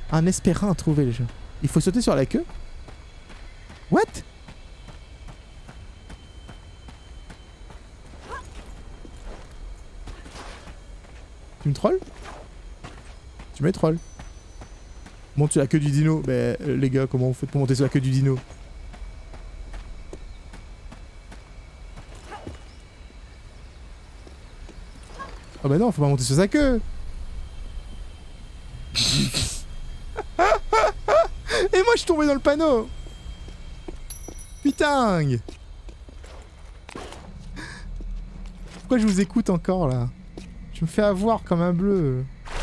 Un espérin à trouver le jeu. Il faut sauter sur la queue. What? Tu me trolls? Tu me trolls. Monte sur la queue du dino. Mais les gars, comment vous faites pour monter sur la queue du dino? Oh bah non, faut pas monter sur sa queue. Et moi je suis tombé dans le panneau. Putain. Pourquoi je vous écoute encore là? Je me fais avoir comme un bleu.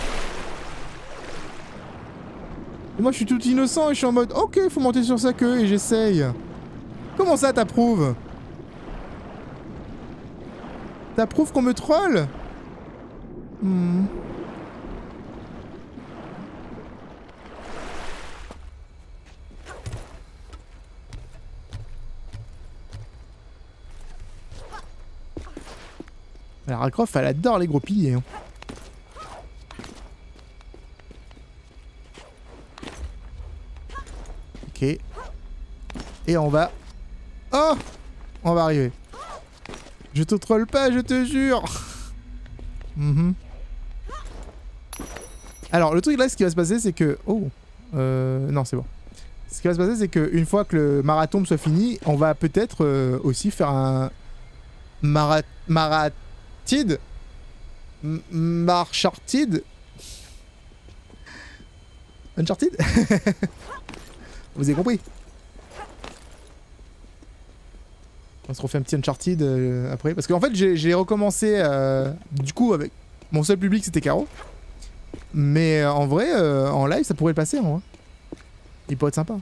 Et moi je suis tout innocent et je suis en mode ok, faut monter sur sa queue et j'essaye. Comment ça t'approuves? T'approuves qu'on me troll? Lara Croft, elle adore les gros piliers. Hein. Ok. Et on va... Oh! On va arriver. Je te troll pas, je te jure. Alors, le truc là, ce qui va se passer, c'est que... Oh! Non, c'est bon. Ce qui va se passer, c'est qu'une fois que le marathon soit fini, on va peut-être aussi faire un... Maratide? Marchartide? Uncharted? Vous avez compris? On se refait un petit Uncharted après. Parce qu'en fait, j'ai recommencé... du coup, avec... Mon seul public, c'était Caro. Mais en vrai, en live, ça pourrait le passer, en vrai. Il pourrait être sympa.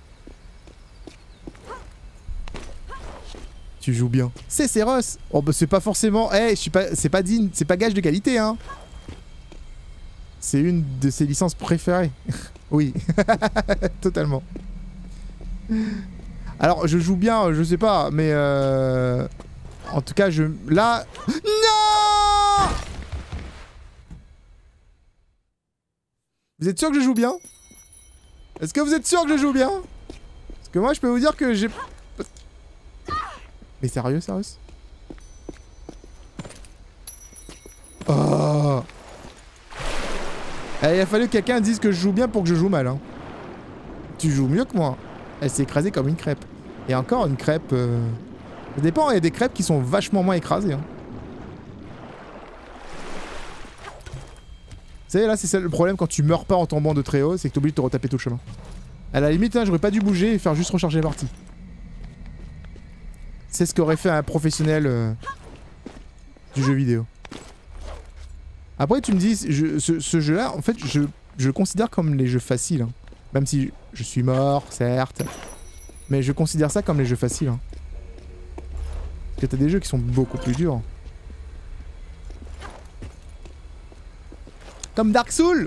Tu joues bien. C'est Céros. Oh bah c'est pas forcément... Eh, c'est pas digne, c'est pas gage de qualité, hein. C'est une de ses licences préférées. Oui. Totalement. Alors, je joue bien, je sais pas, mais en tout cas, là... Non! Vous êtes sûr que je joue bien? Est-ce que vous êtes sûr que je joue bien? Parce que moi, je peux vous dire que j'ai... Mais sérieux, sérieux? Oh! Eh, il a fallu que quelqu'un dise que je joue bien pour que je joue mal. Hein. Tu joues mieux que moi. Elle s'est écrasée comme une crêpe. Et encore une crêpe... Ça dépend, il y a des crêpes qui sont vachement moins écrasées. Hein. Vous savez, là, c'est ça le problème quand tu meurs pas en tombant de très haut, c'est que t'es obligé de te retaper tout le chemin. À la limite, hein, j'aurais pas dû bouger et faire juste recharger la partie. C'est ce qu'aurait fait un professionnel du jeu vidéo. Après, tu me dis, ce jeu-là, en fait, je le considère comme les jeux faciles. Hein. Même si je suis mort, certes. Mais je considère ça comme les jeux faciles. Hein. Parce que t'as des jeux qui sont beaucoup plus durs. Comme Dark Souls.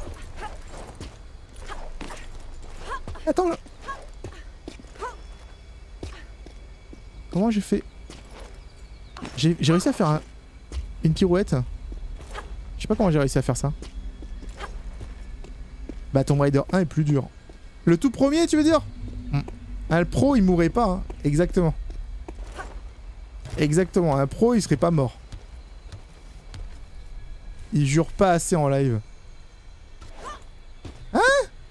Attends. Comment j'ai fait? J'ai réussi à faire une pirouette. Je sais pas comment j'ai réussi à faire ça. Bah Tomb Raider 1 est plus dur. Le tout premier, tu veux dire? Un pro, il mourrait pas. Hein. Exactement. Exactement. Un pro, il serait pas mort. Il jure pas assez en live. Hein?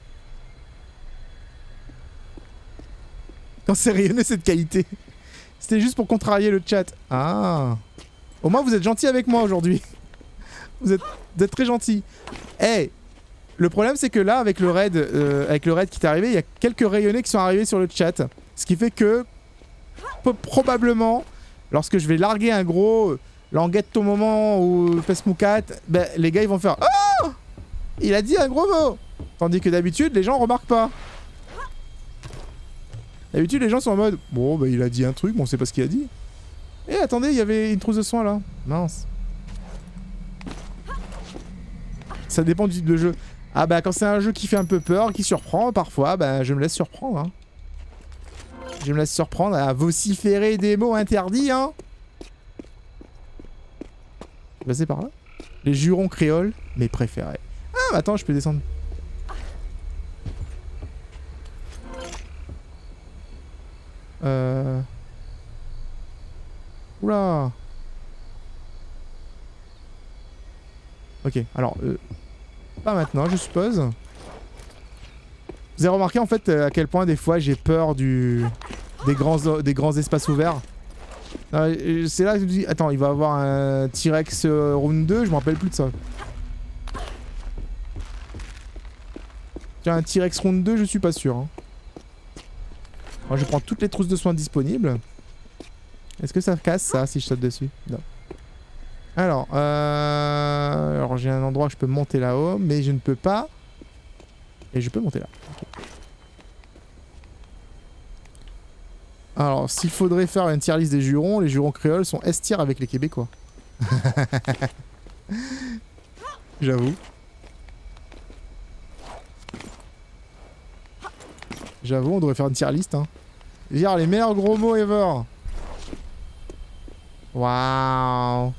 Quand c'est rayonné cette qualité. C'était juste pour contrarier le chat. Ah. Au moins vous êtes gentil avec moi aujourd'hui. Vous êtes très gentil. Hey, le problème c'est que là avec le raid qui est arrivé, il y a quelques rayonnés qui sont arrivés sur le chat. Ce qui fait que probablement lorsque je vais larguer un gros languette ton moment ou Pesmoukat, ben les gars ils vont faire oh, il a dit un gros mot. Tandis que d'habitude les gens remarquent pas. D'habitude les gens sont en mode bon bah il a dit un truc, mais on sait pas ce qu'il a dit. Eh attendez, il y avait une trousse de soins là. Mince. Ça dépend du type de jeu. Ah bah quand c'est un jeu qui fait un peu peur, qui surprend, parfois bah je me laisse surprendre. Hein. Je me laisse surprendre à vociférer des mots interdits. Hein. Je vais passer par là. Les jurons créoles, mes préférés. Ah bah attends, je peux descendre. Oula. Ok, alors... pas maintenant, je suppose. Vous avez remarqué en fait à quel point des fois j'ai peur des grands espaces ouverts. C'est là que je me dis, attends, il va avoir un T-Rex round 2, je me rappelle plus de ça. Tiens, un T-Rex round 2, je suis pas sûr. Hein. Moi, je prends toutes les trousses de soins disponibles. Est-ce que ça casse ça si je saute dessus? Non. Alors j'ai un endroit où je peux monter là-haut, mais je ne peux pas. Et je peux monter là. Okay. Alors, s'il faudrait faire une tier list des jurons, les jurons créoles sont S-tier avec les Québécois. J'avoue. J'avoue, on devrait faire une tier list. Hein. Dire les meilleurs gros mots ever. Waouh.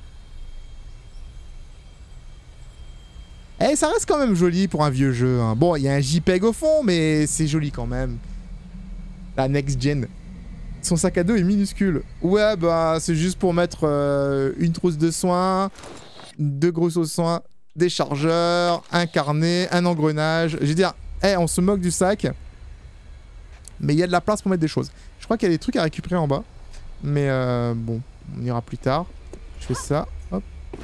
Eh, ça reste quand même joli pour un vieux jeu. Hein. Bon, il y a un JPEG au fond, mais c'est joli quand même. La next gen. Son sac à dos est minuscule. Ouais, bah, c'est juste pour mettre une trousse de soins, 2 grosses aux soins, des chargeurs, un carnet, un engrenage. Je veux dire, hey, on se moque du sac. Mais il y a de la place pour mettre des choses. Je crois qu'il y a des trucs à récupérer en bas. Mais bon, on ira plus tard. Je fais ça. Hop.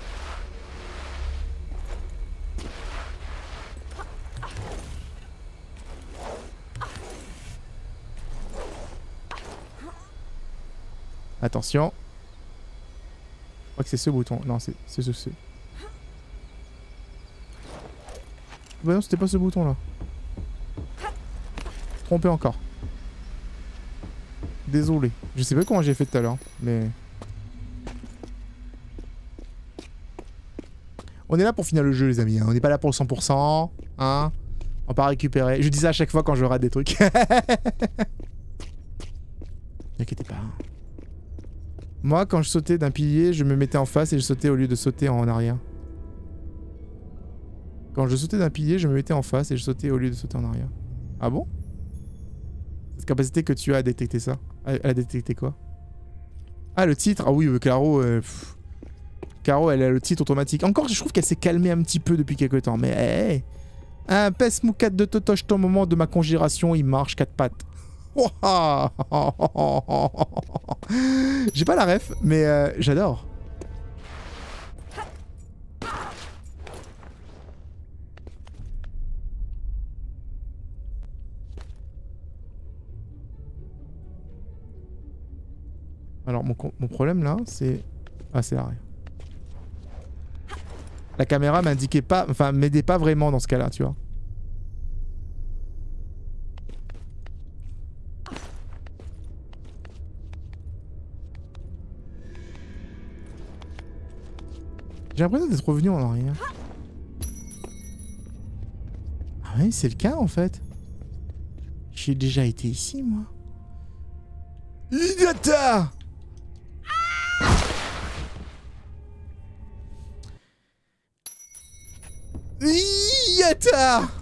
Attention. Je crois que c'est ce bouton. Non, c'est ce. Bah non, c'était pas ce bouton là. Trompé encore. Désolé. Je sais pas comment j'ai fait tout à l'heure, mais... On est là pour finir le jeu, les amis. Hein. On n'est pas là pour le 100%. Hein. On va pas récupérer. Je dis ça à chaque fois quand je rate des trucs. N'inquiétez pas. Moi, quand je sautais d'un pilier, je me mettais en face et je sautais au lieu de sauter en arrière. Quand je sautais d'un pilier, je me mettais en face et je sautais au lieu de sauter en arrière. Ah bon? Cette capacité que tu as à détecter ça. À détecter quoi? Ah, le titre. Ah oui, Caro... Caro, elle a le titre automatique. Encore, je trouve qu'elle s'est calmée un petit peu depuis quelques temps. Mais hey, un pes moukat de Totoche, au moment de ma congélation, il marche 4 pattes. J'ai pas la ref, mais j'adore. Alors mon problème là, c'est... Ah, c'est l'arrière. La caméra m'indiquait pas... Enfin, m'aidait pas vraiment dans ce cas-là, tu vois. J'ai l'impression d'être revenu en arrière. Ah oui, c'est le cas en fait. J'ai déjà été ici, moi. Idiota! Idiota!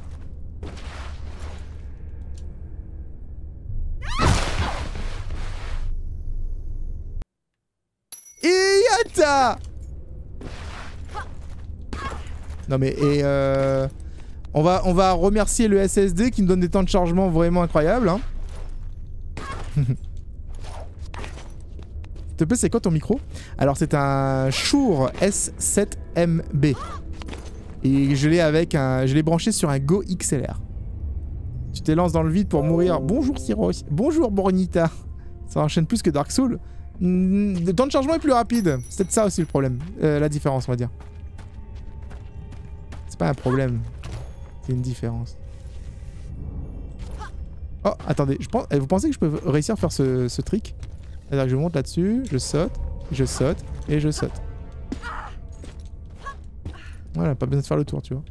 Idiota! Non mais on va remercier le SSD qui me donne des temps de chargement vraiment incroyables. Hein. S'il te plaît, c'est quoi ton micro? Alors c'est un Shure S7MB. Et je l'ai avec un... Je l'ai branché sur un Go XLR. Tu te lances dans le vide pour mourir. Bonjour Cyros. Bonjour Bornita. Ça enchaîne plus que Dark Souls. Le temps de chargement est plus rapide. C'est peut-être ça aussi le problème. La différence, on va dire. C'est pas un problème. C'est une différence. Oh, attendez. Vous pensez que je peux réussir à faire ce trick? C'est-à-dire que je monte là-dessus, je saute et je saute. Voilà, pas besoin de faire le tour, tu vois.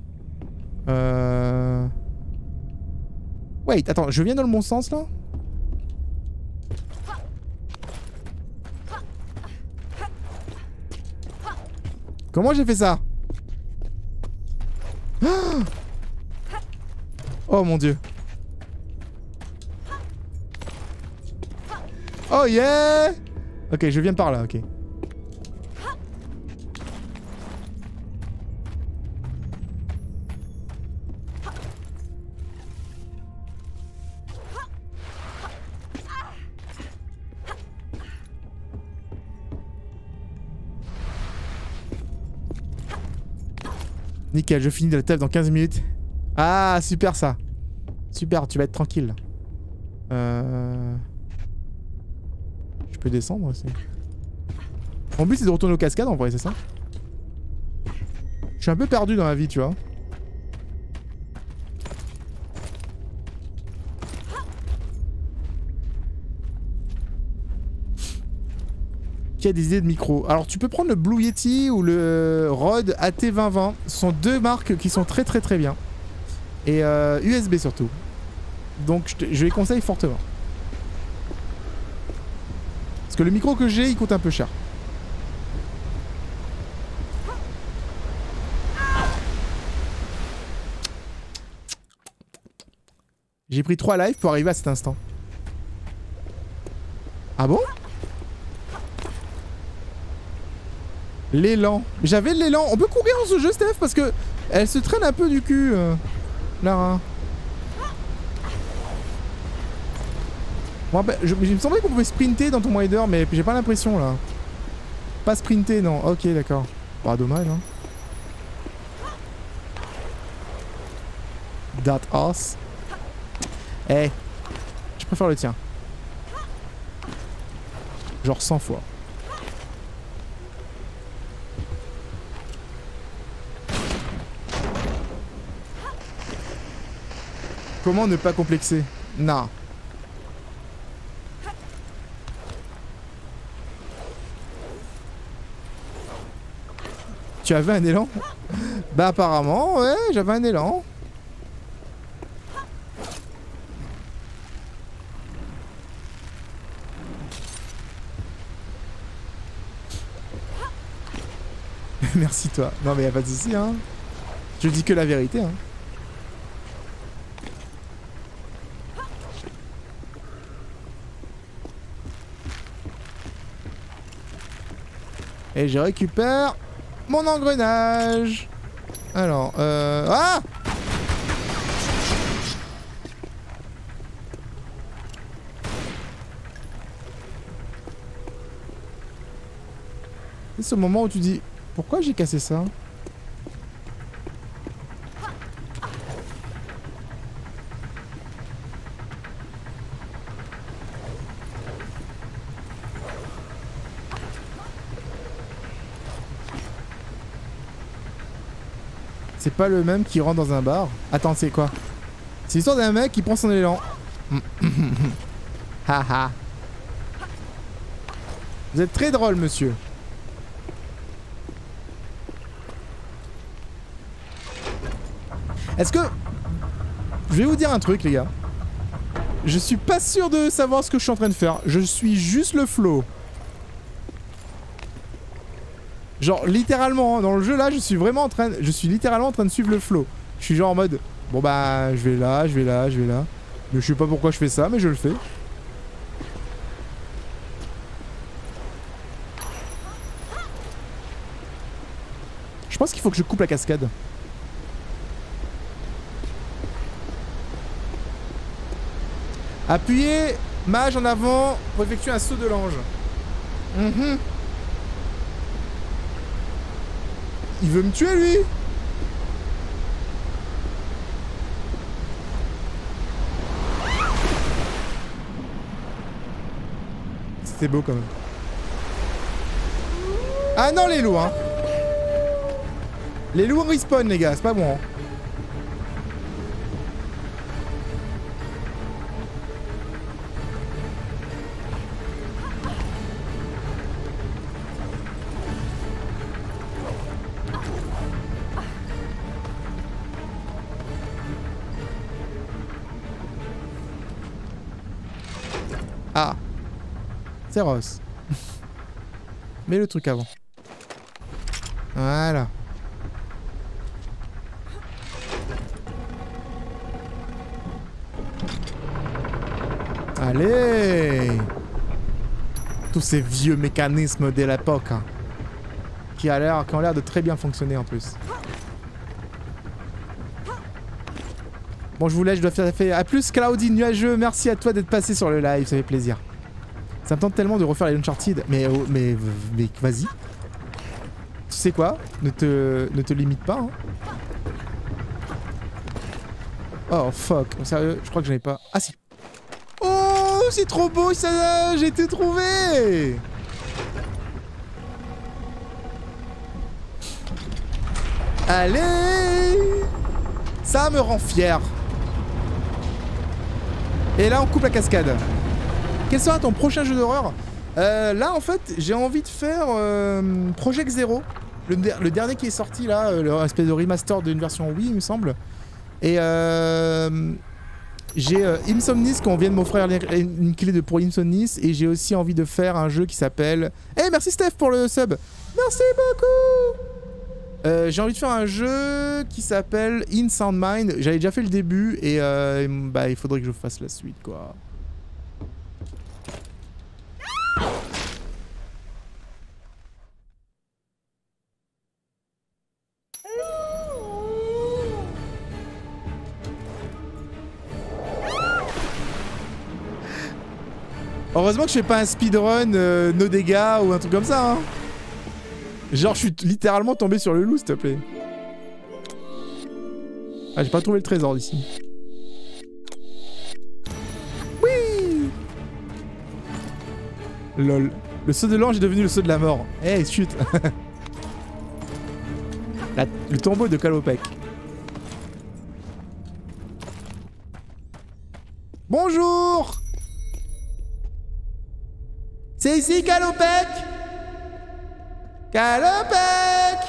Wait, attends, je viens dans le bon sens là? Comment j'ai fait ça? Oh mon dieu. Oh yeah! Ok, je viens par là, ok. Nickel, je finis de la taf dans 15 minutes. Ah, super ça. Super, tu vas être tranquille. Je peux descendre aussi. Mon but c'est de retourner aux cascades en vrai, c'est ça? Je suis un peu perdu dans la vie, tu vois. Qui a des idées de micro? Alors tu peux prendre le Blue Yeti ou le Rode AT2020. Ce sont deux marques qui sont très bien. Et USB surtout. Donc je les conseille fortement. Parce que le micro que j'ai, il coûte un peu cher. J'ai pris 3 lives pour arriver à cet instant. Ah bon? L'élan. J'avais l'élan. On peut courir dans ce jeu, Steph, parce que elle se traîne un peu du cul, Lara. Bon, bah, il me semblait qu'on pouvait sprinter dans Tomb Raider, mais j'ai pas l'impression là. Pas sprinter, non. Ok, d'accord. Bah, dommage, hein. That ass. Eh, je préfère le tien. Genre 100 fois. Comment ne pas complexer? Non. Tu avais un élan? Bah apparemment, ouais, j'avais un élan. Merci toi. Non mais y'a pas de soucis, hein. Je dis que la vérité, hein. Et je récupère mon engrenage. Alors, ah! C'est ce moment où tu dis, pourquoi j'ai cassé ça? C'est pas le même qui rentre dans un bar. Attends, c'est quoi? C'est l'histoire d'un mec qui prend son élan. Haha. Vous êtes très drôle, monsieur. Est-ce que... Je vais vous dire un truc, les gars. Je suis pas sûr de savoir ce que je suis en train de faire. Je suis juste le flow. Genre littéralement, hein, dans le jeu là, je suis vraiment en train... Je suis littéralement en train de suivre le flow. Je suis genre en mode... Bon bah, je vais là, je vais là, je vais là. Mais je sais pas pourquoi je fais ça, mais je le fais. Je pense qu'il faut que je coupe la cascade. Appuyez mage en avant pour effectuer un saut de l'ange. Il veut me tuer, lui. C'était beau, quand même. Ah non, les loups, hein. Les loups respawn, les gars. C'est pas bon, hein. Ah. C'est Ross. Mets le truc avant. Voilà. Allez. tous ces vieux mécanismes de l'époque. Hein, qui ont l'air de très bien fonctionner en plus. Bon, je vous laisse, je dois faire... A plus, Cloudy Nuageux, merci à toi d'être passé sur le live, ça fait plaisir. Ça me tente tellement de refaire les Uncharted, mais vas-y. Tu sais quoi, ne te limite pas. Hein. Oh fuck, sérieux, je crois que j'en ai pas... Ah si. Oh, c'est trop beau ça, j'ai été trouvé. Allez, ça me rend fier. Et là on coupe la cascade. Quel sera ton prochain jeu d'horreur? Là en fait j'ai envie de faire Project Zero, le dernier qui est sorti là, l'espèce de remaster d'une version Wii il me semble. Et j'ai Insomnis qu'on vient de m'offrir une clé pour Insomnis, et j'ai aussi envie de faire un jeu qui s'appelle... Eh merci Steph pour le sub. Merci beaucoup. J'ai envie de faire un jeu qui s'appelle In Sound Mind. J'avais déjà fait le début et bah, il faudrait que je fasse la suite quoi. Heureusement que je fais pas un speedrun no dégâts ou un truc comme ça. Hein. Genre je suis littéralement tombé sur le loup s'il te plaît. Ah j'ai pas trouvé le trésor d'ici. Oui. Lol. Le saut de l'ange est devenu le saut de la mort. Eh hey, chut. Le tombeau de Kalopek. Bonjour. C'est ici Kalopek. Kalopek.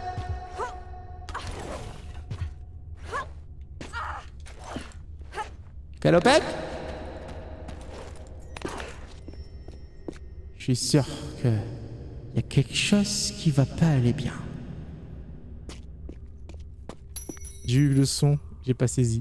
Kalopek. Je suis sûr que y a quelque chose qui va pas aller bien. J'ai eu le son, j'ai pas saisi.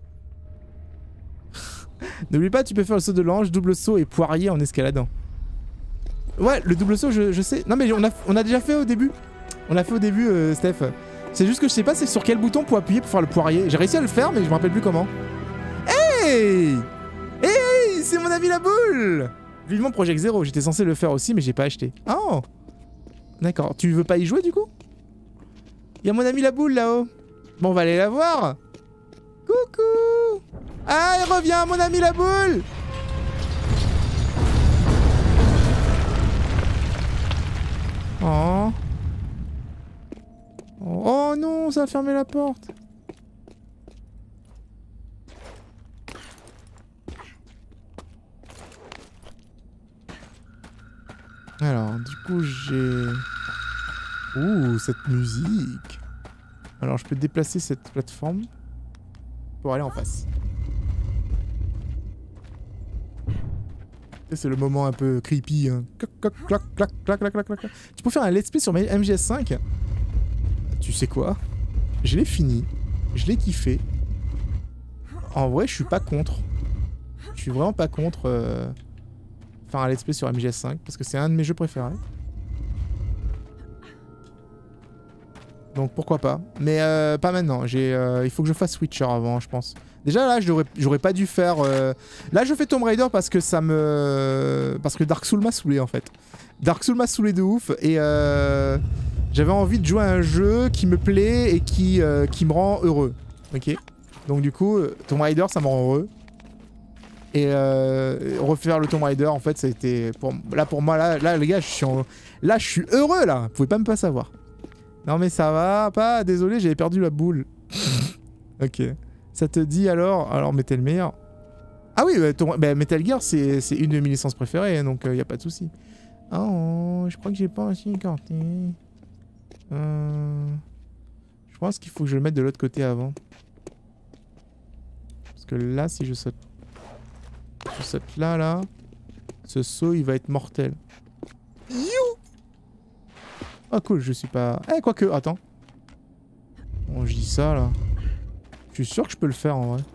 N'oublie pas, tu peux faire le saut de l'ange, double saut et poirier en escaladant. Ouais, le double saut, je sais. Non mais on a déjà fait au début. On l'a fait au début, Steph. C'est juste que je sais pas c'est sur quel bouton pour appuyer pour faire le poirier. J'ai réussi à le faire mais je me rappelle plus comment. Hey, hey, c'est mon ami la boule. Vivement Project Zero, j'étais censé le faire aussi mais j'ai pas acheté. Oh, d'accord, tu veux pas y jouer du coup? Il y a mon ami la boule là-haut. Bon, on va aller la voir. Coucou. Ah, il revient mon ami la boule. Oh. Oh non, ça a fermé la porte. Alors, du coup, j'ai... Ouh, cette musique. Alors, je peux déplacer cette plateforme pour aller en face. C'est le moment un peu creepy. Hein. Clac, clac, clac, clac, clac, clac, clac. Tu peux faire un let's play sur MGS5. Tu sais quoi? Je l'ai fini. Je l'ai kiffé. En vrai, je suis pas contre. Je suis vraiment pas contre faire un let's play sur MGS5 parce que c'est un de mes jeux préférés. Donc pourquoi pas. Mais pas maintenant. Il faut que je fasse Witcher avant, je pense. Déjà là, j'aurais pas dû faire... Là, je fais Tomb Raider parce que ça me... Parce que Dark Souls m'a saoulé en fait. Dark Souls m'a saoulé de ouf et j'avais envie de jouer à un jeu qui me plaît et qui me rend heureux. Ok. Donc du coup, Tomb Raider, ça me rend heureux. Et refaire le Tomb Raider, en fait, ça a été... Pour moi, là les gars, là, je suis heureux là. Vous pouvez pas me pas savoir. Non mais ça va pas, désolé, j'avais perdu la boule. Ok. Ça te dit alors Metal Gear. Ah oui, Metal Gear c'est une de mes licences préférées, donc y a pas de souci. Oh, je crois que j'ai pas aussi écarté. Je pense qu'il faut que je le mette de l'autre côté avant. Parce que là, si je saute là, ce saut il va être mortel. You. Ah cool, je suis pas... Eh, quoique, attends. Bon, je dis ça, là. Je suis sûr que je peux le faire, en vrai.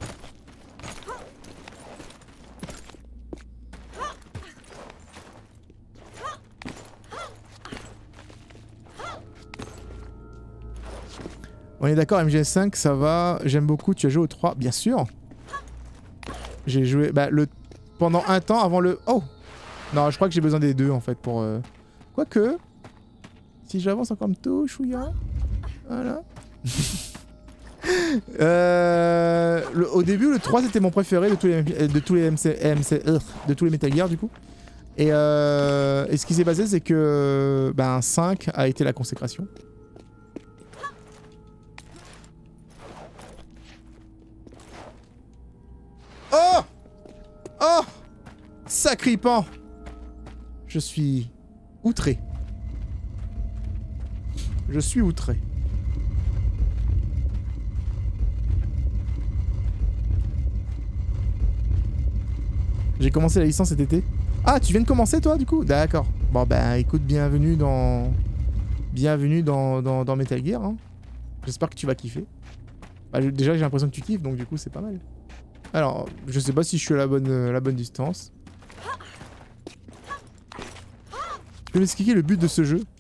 On est d'accord, MGS5, ça va. J'aime beaucoup. Tu as joué au 3, bien sûr. J'ai joué pendant un temps avant le... Oh! Non, je crois que j'ai besoin des deux en fait pour... Quoique... Si j'avance encore un peu, chouïa. Voilà. Au début, le 3 c'était mon préféré de tous les de tous les Metal Gear du coup. Et ce qui s'est passé, c'est que 5 a été la consécration. Oh! Oh! Sacripant! Je suis outré. Je suis outré. J'ai commencé la licence cet été. Ah, tu viens de commencer toi du coup? D'accord. Bon écoute, bienvenue dans Metal Gear. Hein. J'espère que tu vas kiffer. Déjà j'ai l'impression que tu kiffes, donc du coup c'est pas mal. Alors, je sais pas si je suis à la bonne distance. Tu peux m'expliquer le but de ce jeu?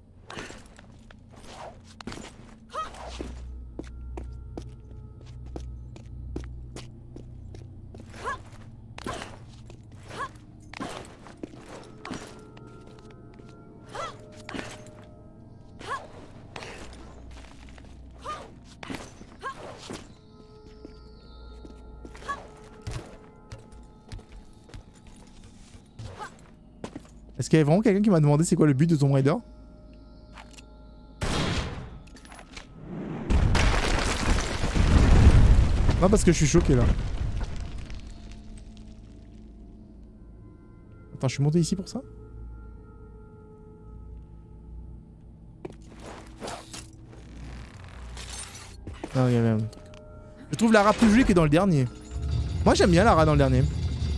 Est-ce qu'il y a vraiment quelqu'un qui m'a demandé c'est quoi le but de Tomb Raider? Non, parce que je suis choqué là. Attends, je suis monté ici pour ça? Non, il y avait un truc. Je trouve Lara plus jolie que dans le dernier. Moi j'aime bien Lara dans le dernier.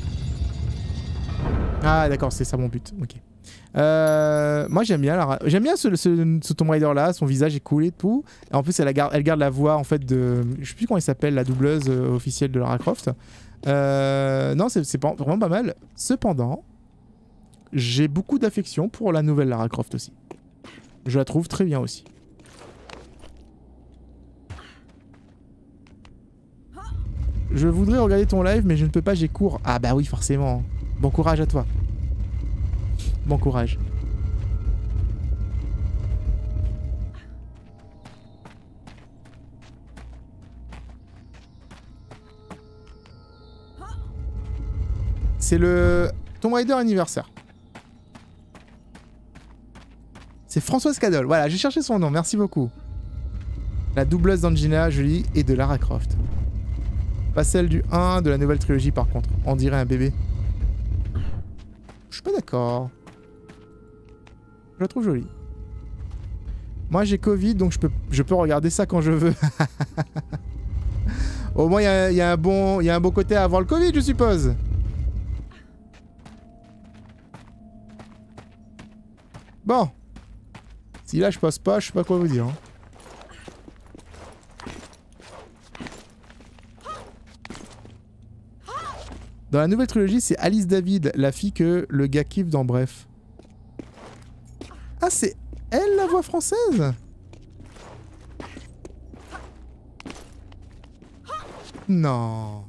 Ah d'accord, c'est ça mon but, ok. Moi j'aime bien Lara. J'aime bien ce Tomb Raider là, son visage est cool et tout. Et en plus elle garde la voix en fait de... Je sais plus comment elle s'appelle, la doubleuse officielle de Lara Croft. Non, c'est vraiment pas mal. Cependant, j'ai beaucoup d'affection pour la nouvelle Lara Croft aussi. Je la trouve très bien aussi. Je voudrais regarder ton live mais je ne peux pas, j'ai cours. Ah bah oui forcément. Bon courage à toi. Bon courage. C'est le Tomb Raider anniversaire. C'est Françoise Cadol. Voilà, j'ai cherché son nom. Merci beaucoup. La doubleuse d'Angelina Jolie et de Lara Croft. Pas celle du 1 de la nouvelle trilogie par contre. On dirait un bébé. Je suis pas d'accord. Je la trouve jolie. Moi j'ai Covid donc je peux regarder ça quand je veux. Au moins il y a un bon côté à avoir le Covid je suppose. Bon. Si là je passe pas, je sais pas quoi vous dire. Hein. Dans la nouvelle trilogie, c'est Alice David, la fille que le gars kiffe dans Bref. Ah, c'est elle la voix française? Non.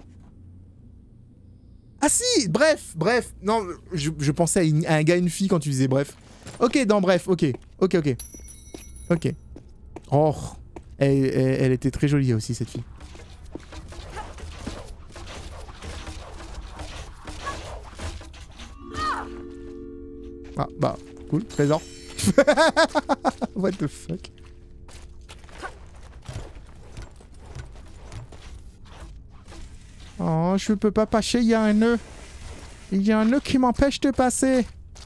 Ah si, Bref. Non, je pensais à un gars et une fille quand tu disais Bref. Ok, dans Bref, ok. Oh, elle était très jolie aussi cette fille. Ah bah, cool, trésor. What the fuck. Oh, je peux pas passer, il y a un nœud. Il y a un nœud qui m'empêche de passer.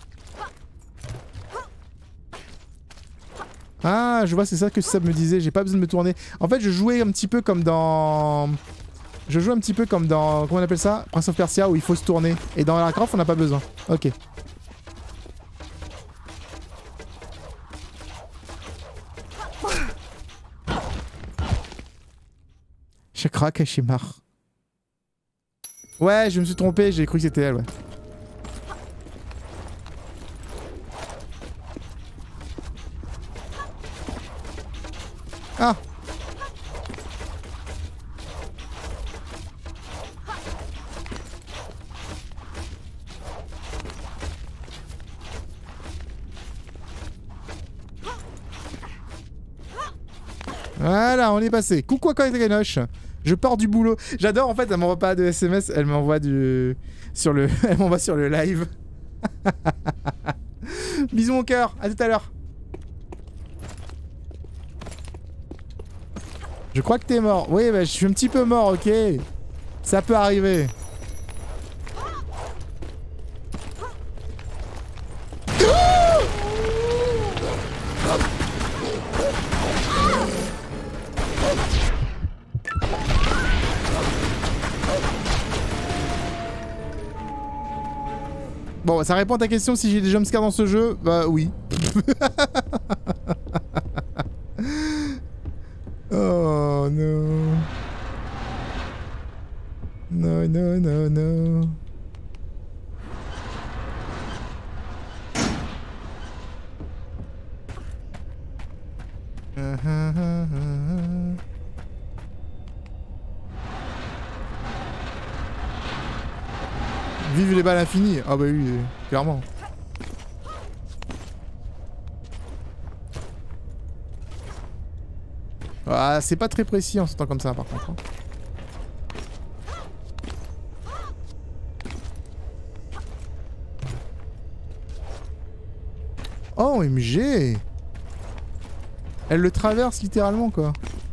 Ah, je vois, c'est ça que ça me disait, j'ai pas besoin de me tourner. En fait, je jouais un petit peu comme dans... Comment on appelle ça? Prince of Persia, où il faut se tourner. Et dans Lara Croft, on n'a pas besoin. Ok. Je craque, je suis marre. Ouais, je me suis trompé, j'ai cru que c'était elle, ouais. Ah! Voilà, on est passé. Coucou à Grenoche. Je pars du boulot. J'adore en fait, elle m'envoie pas de SMS, elle m'envoie du... elle m'envoie sur le live. Bisous mon cœur, à tout à l'heure. Je crois que t'es mort. Oui, bah, je suis un petit peu mort, ok. Ça peut arriver. Bon, ça répond à ta question si j'ai des jumpscares dans ce jeu. Bah oui. Oh non. Non, non, non, non. Vive les balles infinies. Ah bah oui, clairement. Ah, c'est pas très précis en sautant comme ça par contre. Hein. Oh, MG! Elle le traverse littéralement quoi.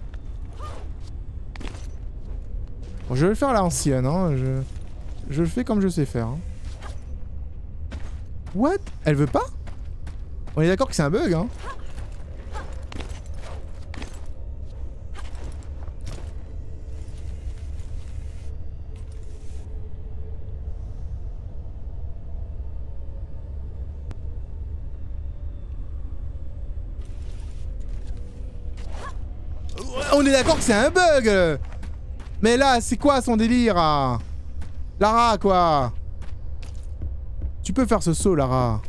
Bon, je vais le faire à l'ancienne, hein. Je le fais comme je sais faire. Hein. What? Elle veut pas? On est d'accord que c'est un bug, hein? On est d'accord que c'est un bug! Mais là, c'est quoi son délire? Ah Lara, quoi? Tu peux faire ce saut, Lara.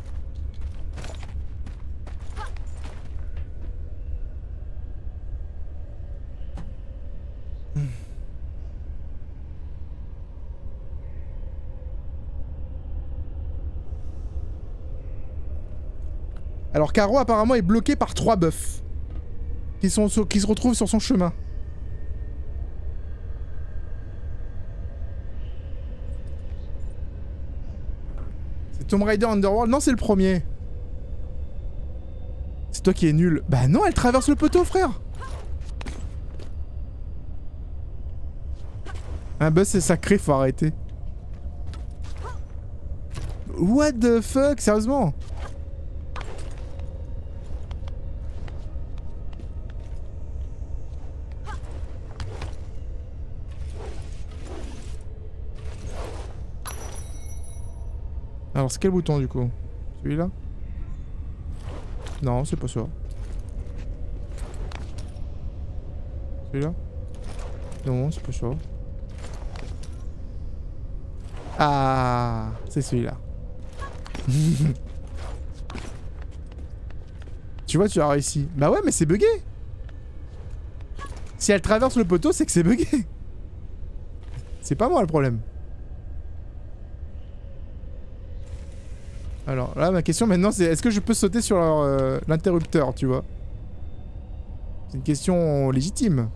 Alors, Caro, apparemment, est bloqué par 3 bœufs. Qui se retrouvent sur son chemin. Tomb Raider Underworld, non c'est le premier. C'est toi qui es nul. Bah non, elle traverse le poteau frère. Un buzz c'est sacré, faut arrêter. What the fuck, sérieusement? Alors c'est quel bouton du coup? Celui-là? Non, c'est pas ça. Celui-là? Non, c'est pas ça. Ah, c'est celui-là. Tu vois, tu as réussi. Bah ouais, mais c'est bugué. Si elle traverse le poteau, c'est que c'est bugué. C'est pas moi le problème. Alors là, ma question maintenant, c'est est-ce que je peux sauter sur l'interrupteur, tu vois? C'est une question légitime.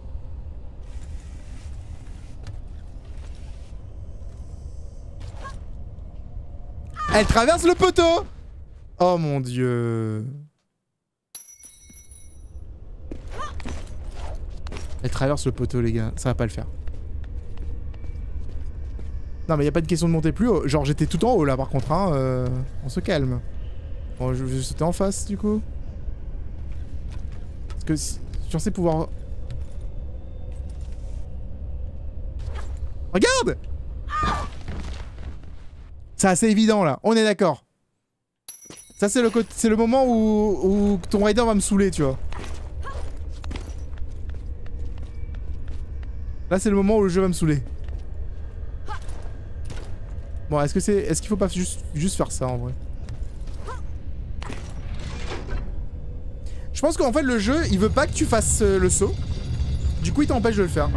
Elle traverse le poteau! Oh mon dieu. Elle traverse le poteau, les gars. Ça va pas le faire. Non mais y a pas de question de monter plus haut. Genre j'étais tout en haut là par contre hein. On se calme. Bon je vais sauter en face du coup. Parce que si... je pensais pouvoir... Regarde! C'est assez évident là, on est d'accord. Ça c'est le moment où ton Raider va me saouler tu vois. Là c'est le moment où le jeu va me saouler. Bon, est-ce qu'il faut pas juste faire ça en vrai? Je pense qu'en fait le jeu, il veut pas que tu fasses le saut. Du coup, il t'empêche de le faire.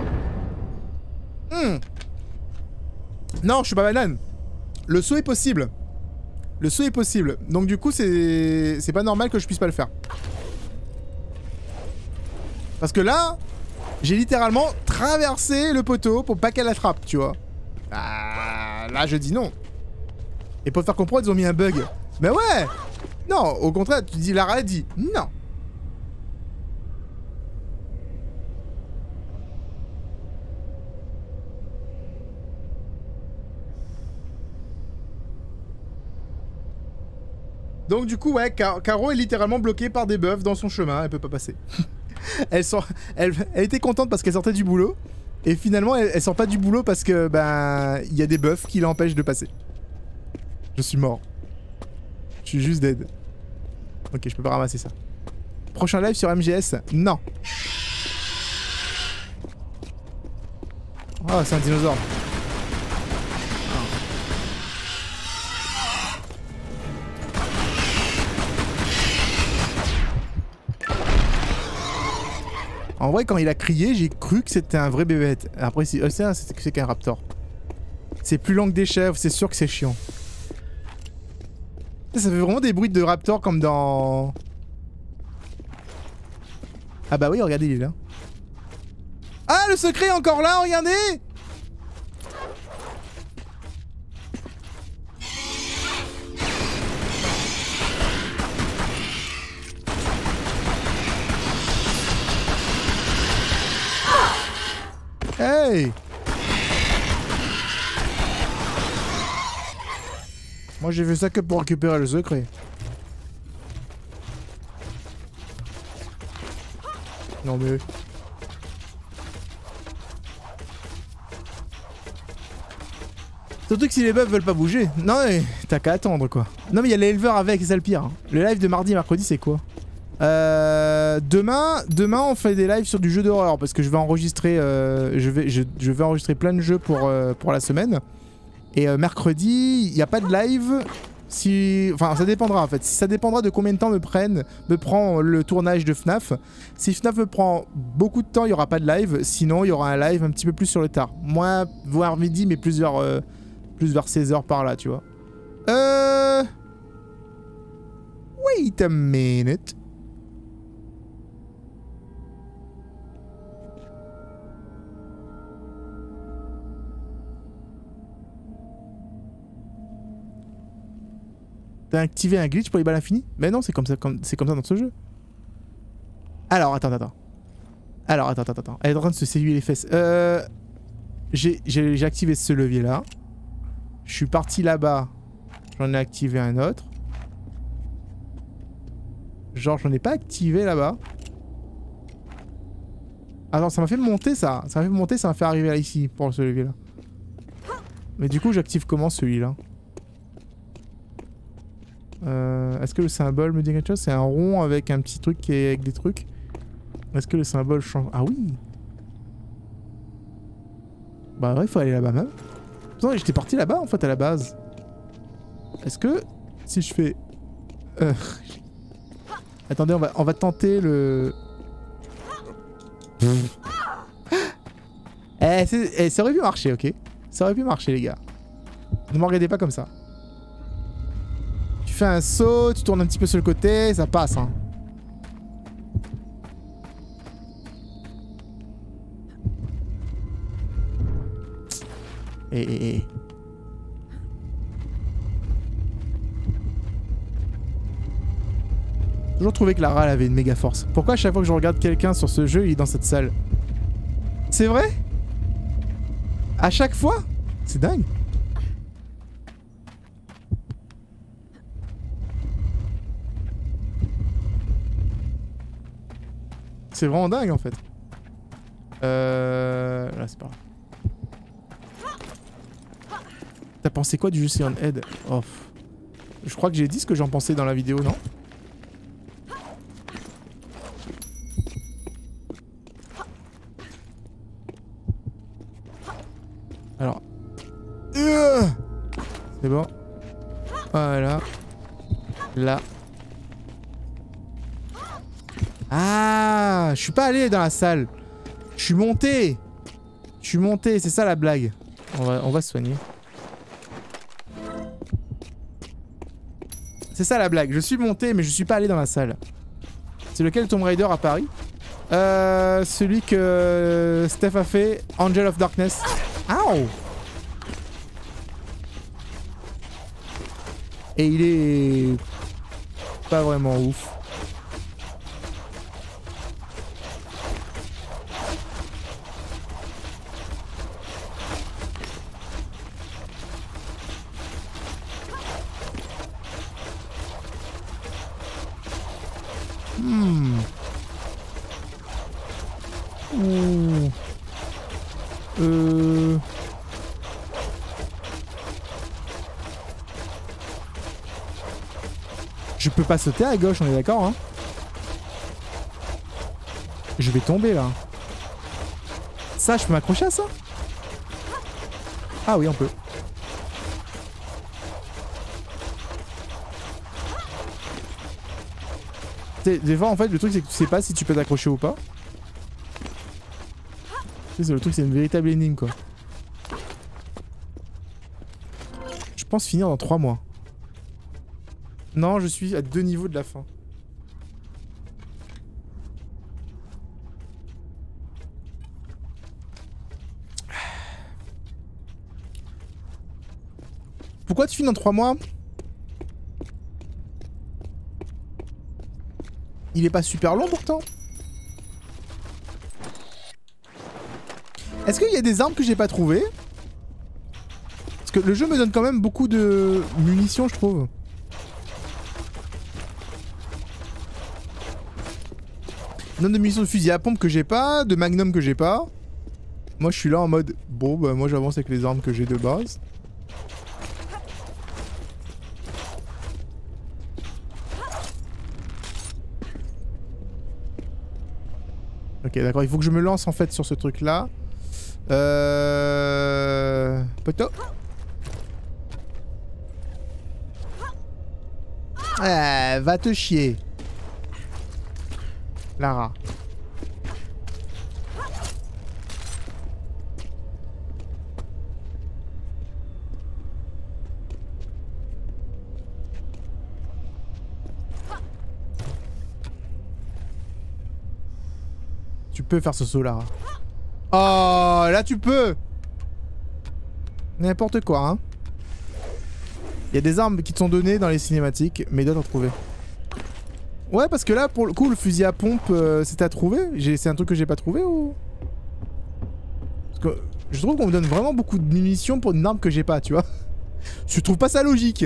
Non, je suis pas banane. Le saut est possible. Le saut est possible. Donc du coup, c'est pas normal que je puisse pas le faire. Parce que là, j'ai littéralement traversé le poteau pour pas qu'elle l'attrape, tu vois. Ah, là, je dis non. Et pour te faire comprendre, ils ont mis un bug. Mais ouais. Non, au contraire, tu dis, Lara dit non. Donc du coup, ouais, Caro est littéralement bloquée par des bœufs dans son chemin, elle peut pas passer. elle était contente parce qu'elle sortait du boulot, et finalement elle sort pas du boulot parce que, ben, il y a des bœufs qui l'empêchent de passer. Je suis mort. Je suis juste dead. Ok, je peux pas ramasser ça. Prochain live sur MGS? Non. Oh, c'est un dinosaure. En vrai, quand il a crié, j'ai cru que c'était un vrai bébête. Après, c'est qu'un raptor. C'est plus lent que des chèvres, c'est sûr que c'est chiant. Ça fait vraiment des bruits de raptor comme dans... Ah bah oui, regardez, il est là. Ah, le secret est encore là, regardez! Hey! Moi j'ai fait ça que pour récupérer le secret. Non mais... Surtout que si les bœufs veulent pas bouger. Non mais t'as qu'à attendre quoi. Non mais il y a l'éleveur avec, c'est ça le pire. Hein. Le live de mardi et mercredi c'est quoi? Demain on fait des lives sur du jeu d'horreur parce que je vais enregistrer je vais enregistrer plein de jeux pour la semaine. Et mercredi, il n'y a pas de live. Enfin, ça dépendra en fait. Ça dépendra de combien de temps me prend le tournage de FNAF. Si FNAF me prend beaucoup de temps, il n'y aura pas de live. Sinon, il y aura un live un petit peu plus sur le tard. Moins, voire midi, mais plus vers 16h par là, tu vois. Wait a minute. T'as activé un glitch pour les balles infinies? Mais non, c'est comme ça dans ce jeu. Alors, attends. Alors, attends. Elle est en train de se séduire les fesses. J'ai activé ce levier là. Je suis parti là-bas. J'en ai activé un autre. Genre, j'en ai pas activé là-bas. Attends, ça m'a fait monter ça. Ça m'a fait arriver là ici pour ce levier là. Mais du coup, j'active comment celui-là? Est-ce que le symbole me dit quelque chose? C'est un rond avec un petit truc qui est avec des trucs. Est-ce que le symbole change? Ah oui. Bah ouais, il faut aller là-bas même. Non, j'étais parti là-bas en fait à la base. Est-ce que si je fais... Attendez, on va tenter le... ça aurait pu marcher, ok? Ça aurait pu marcher les gars. Ne me regardez pas comme ça. Tu fais un saut, tu tournes un petit peu sur le côté, ça passe hein. J'ai toujours trouvé que Lara elle avait une méga force. Pourquoi à chaque fois que je regarde quelqu'un sur ce jeu, il est dans cette salle? C'est vrai? À chaque fois? C'est dingue. C'est vraiment dingue en fait. Là c'est pas grave. T'as pensé quoi du jeu Siren Head? Oh. Je crois que j'ai dit ce que j'en pensais dans la vidéo, non? Alors. C'est bon. Voilà. Là. Ah, je suis pas allé dans la salle. Je suis monté. C'est ça la blague. On va se soigner. C'est ça la blague. Je suis monté, mais je suis pas allé dans la salle. C'est lequel Tomb Raider à Paris? Celui que Steph a fait, Angel of Darkness. Ow! Et il est pas vraiment ouf. Ouh. Je peux pas sauter à gauche, on est d'accord, hein? Je vais tomber là. Ça, je peux m'accrocher à ça? Ah oui, on peut. Des fois, en fait, le truc, c'est que tu sais pas si tu peux t'accrocher ou pas. C'est le truc, c'est une véritable énigme, quoi. Je pense finir dans 3 mois. Non, je suis à 2 niveaux de la fin. Pourquoi tu finis dans 3 mois? Il est pas super long pourtant. Est-ce qu'il y a des armes que j'ai pas trouvées? Parce que le jeu me donne quand même beaucoup de munitions, je trouve. Il donne de munitions de fusil à pompe que j'ai pas, de magnum que j'ai pas. Moi je suis là en mode, bon bah moi j'avance avec les armes que j'ai de base. Ok d'accord, il faut que je me lance en fait sur ce truc là. Poteau. Va te chier. Lara. Tu peux faire ce saut Lara. Oh, là tu peux. N'importe quoi, hein. Il y a des armes qui te sont données dans les cinématiques, mais d'autres à trouver. Ouais, parce que là, pour le coup, le fusil à pompe, c'était à trouver. C'est un truc que j'ai pas trouvé ou... Parce que je trouve qu'on me donne vraiment beaucoup de munitions pour une arme que j'ai pas, tu vois. Je trouve pas ça logique.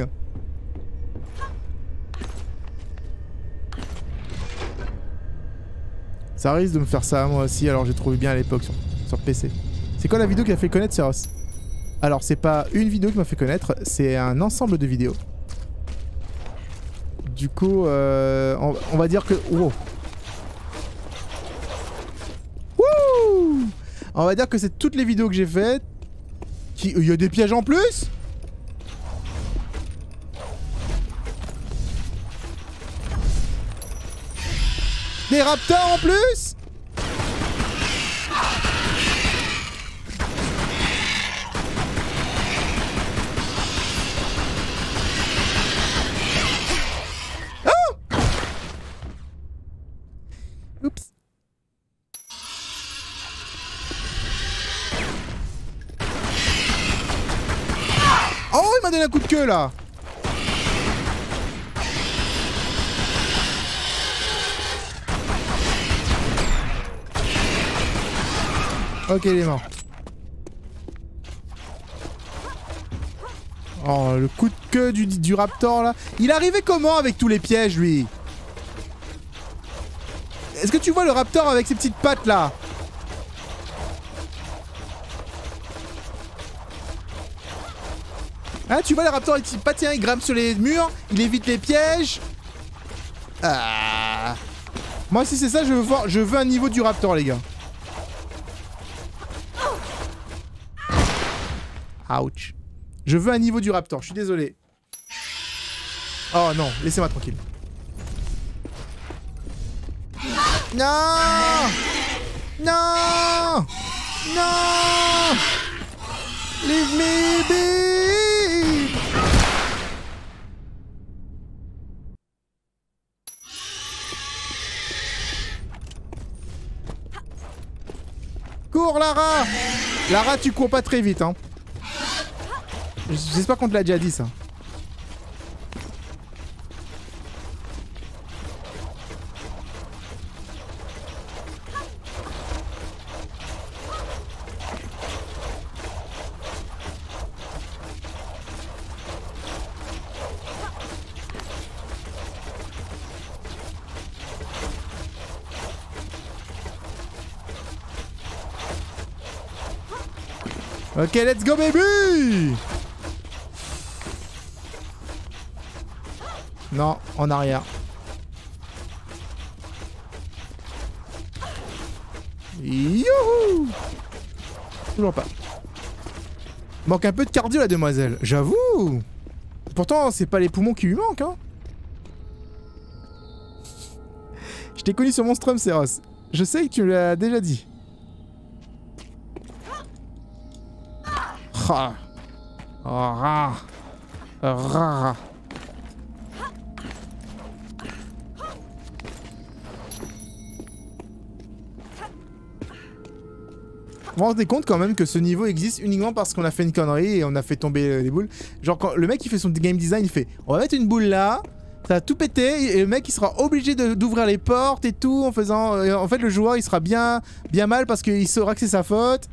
Ça risque de me faire ça moi aussi, alors j'ai trouvé bien à l'époque sur PC. C'est quoi la vidéo qui a fait connaître Seros? Alors c'est pas une vidéo qui m'a fait connaître, c'est un ensemble de vidéos. Du coup, on va dire que... Wow. Wouh! On va dire que c'est toutes les vidéos que j'ai faites. Il y a des pièges en plus? Des raptors en plus? Oh! Oups. Oh, il m'a donné un coup de queue là. Ok, il est mort. Oh, le coup de queue du raptor là. Il arrivait comment avec tous les pièges lui? Est-ce que tu vois le raptor avec ses petites pattes là? Hein, tu vois le raptor avec ses pattes, tiens, il grimpe sur les murs, il évite les pièges. Ah. Moi si c'est ça, je veux un niveau du raptor les gars. Ouch. Je veux un niveau du raptor, je suis désolé. Oh non, laissez-moi tranquille. Non! Non! Non! Leave me be! cours, Lara! Lara, tu cours pas très vite, hein. J'espère qu'on te l'a déjà dit, ça. Ok, let's go baby! Non, en arrière. Youhou! Toujours pas. Manque un peu de cardio la demoiselle, j'avoue! Pourtant, c'est pas les poumons qui lui manquent, hein. Je t'ai connu sur Monstrum, Seros. Je sais que tu l'as déjà dit. Ah. Oh, rare. Rare. Vous vous rendez compte quand même que ce niveau existe uniquement parce qu'on a fait une connerie et on a fait tomber les boules. Genre quand le mec il fait son game design, il fait on va mettre une boule là, ça va tout péter et le mec il sera obligé d'ouvrir les portes et tout en faisant... en fait le joueur il sera bien mal parce qu'il saura que c'est sa faute.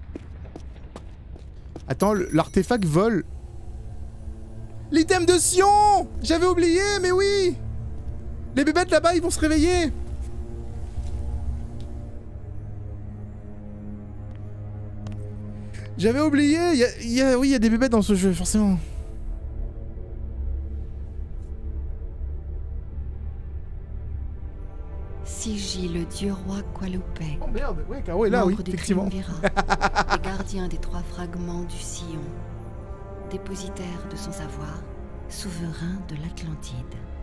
Attends, l'artefact vole. L'item de Sion! J'avais oublié, mais oui! Les bébêtes là-bas, ils vont se réveiller! J'avais oublié, oui, il y a des bébêtes dans ce jeu, forcément. Sigi, le dieu roi Qualopé. Oh merde, ouais, Caro est là, oui, effectivement. Et gardien des 3 fragments du Sillon, dépositaire de son savoir, souverain de l'Atlantide.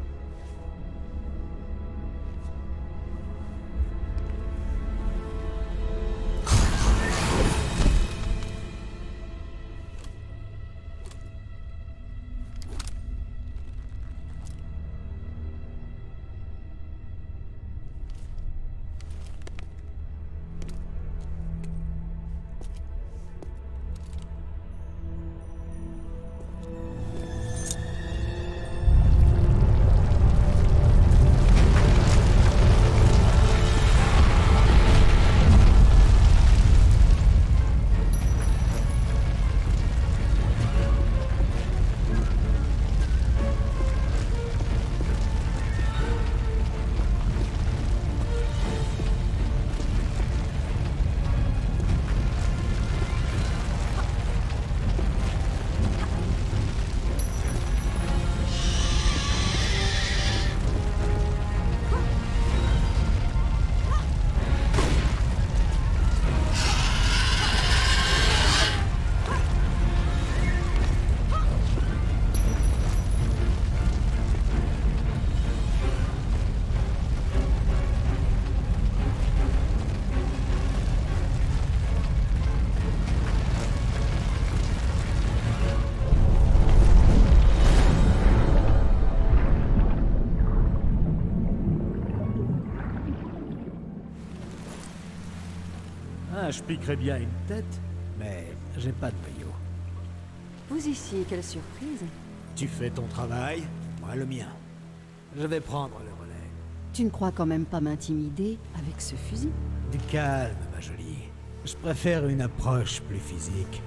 Je piquerais bien une tête, mais j'ai pas de maillot. Vous ici, quelle surprise. Tu fais ton travail, moi le mien. Je vais prendre le relais. Tu ne crois quand même pas m'intimider avec ce fusil? Du calme, ma jolie. Je préfère une approche plus physique.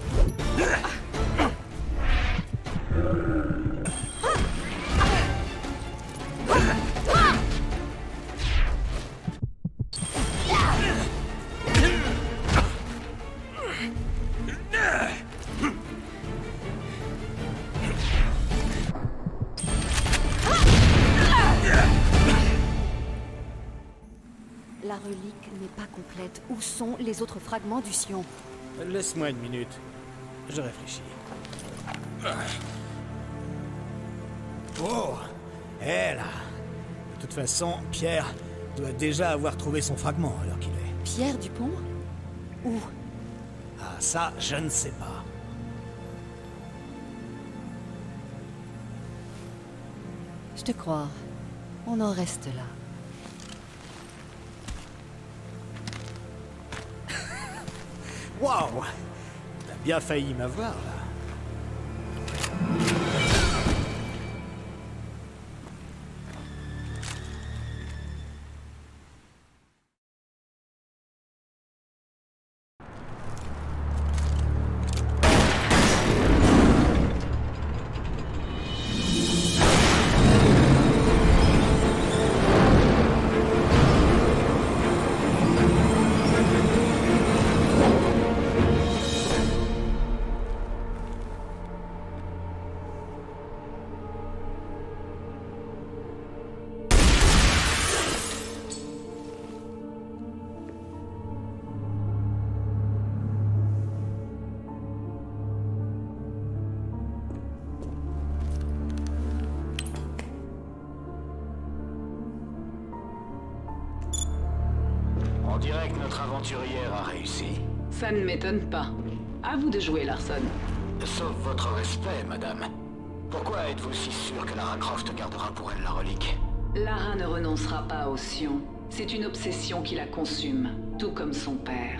La relique n'est pas complète. Où sont les autres fragments du Sion? Laisse-moi une minute. Je réfléchis. Oh, elle là. De toute façon, Pierre doit déjà avoir trouvé son fragment alors qu'il est. Pierre Dupont? Où? Ah, ça, je ne sais pas. Je te crois. On en reste là. Waouh! T'as bien failli m'avoir, là. On dirait que notre aventurière a réussi. Ça ne m'étonne pas. À vous de jouer, Larson. Sauf votre respect, madame. Pourquoi êtes-vous si sûr que Lara Croft gardera pour elle la relique? Lara ne renoncera pas aux Sion. C'est une obsession qui la consume, tout comme son père.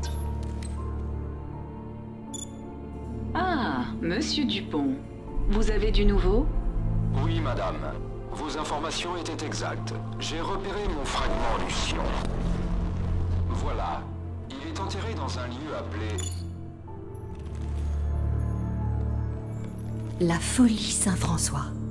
Ah, Monsieur Dupont. Vous avez du nouveau? Oui, madame. Vos informations étaient exactes. J'ai repéré mon fragment du Sion. Voilà. Il est enterré dans un lieu appelé... La folie Saint-François.